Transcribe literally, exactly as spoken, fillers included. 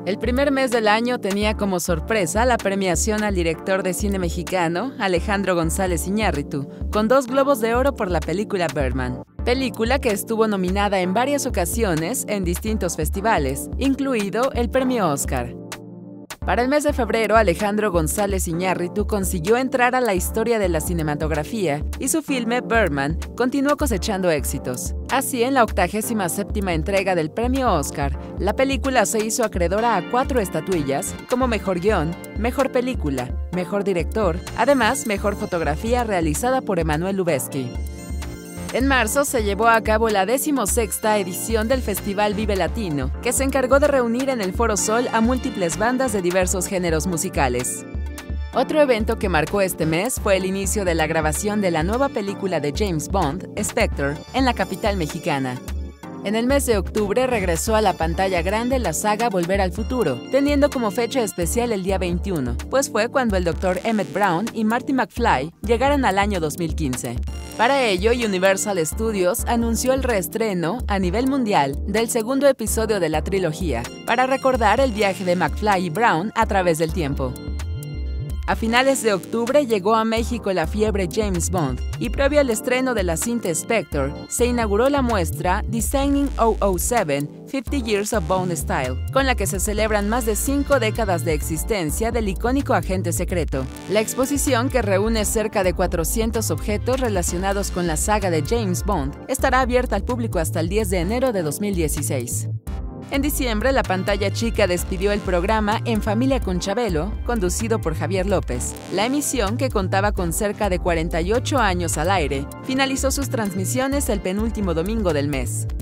El primer mes del año tenía como sorpresa la premiación al director de cine mexicano, Alejandro González Iñárritu, con dos Globos de Oro por la película Birdman, película que estuvo nominada en varias ocasiones en distintos festivales, incluido el premio Oscar. Para el mes de febrero, Alejandro González Iñárritu consiguió entrar a la historia de la cinematografía y su filme Birdman continuó cosechando éxitos. Así, en la octagésima séptima entrega del premio Oscar, la película se hizo acreedora a cuatro estatuillas como Mejor Guión, Mejor Película, Mejor Director, además Mejor Fotografía realizada por Emmanuel Lubezki. En marzo se llevó a cabo la decimosexta edición del Festival Vive Latino, que se encargó de reunir en el Foro Sol a múltiples bandas de diversos géneros musicales. Otro evento que marcó este mes fue el inicio de la grabación de la nueva película de James Bond, Spectre, en la capital mexicana. En el mes de octubre regresó a la pantalla grande la saga Volver al Futuro, teniendo como fecha especial el día veintiuno, pues fue cuando el doctor Emmett Brown y Marty McFly llegaron al año dos mil quince. Para ello, Universal Studios anunció el reestreno a nivel mundial del segundo episodio de la trilogía, para recordar el viaje de McFly y Brown a través del tiempo. A finales de octubre llegó a México la fiebre James Bond, y previo al estreno de la cinta Spectre, se inauguró la muestra Designing double oh seven – fifty Years of Bond Style, con la que se celebran más de cinco décadas de existencia del icónico agente secreto. La exposición, que reúne cerca de cuatrocientos objetos relacionados con la saga de James Bond, estará abierta al público hasta el diez de enero de dos mil dieciséis. En diciembre, la pantalla chica despidió el programa En Familia con Chabelo, conducido por Javier López. La emisión, que contaba con cerca de cuarenta y ocho años al aire, finalizó sus transmisiones el penúltimo domingo del mes.